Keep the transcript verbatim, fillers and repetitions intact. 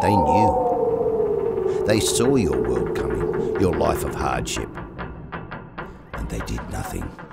They knew. They saw your world coming, your life of hardship. And they did nothing.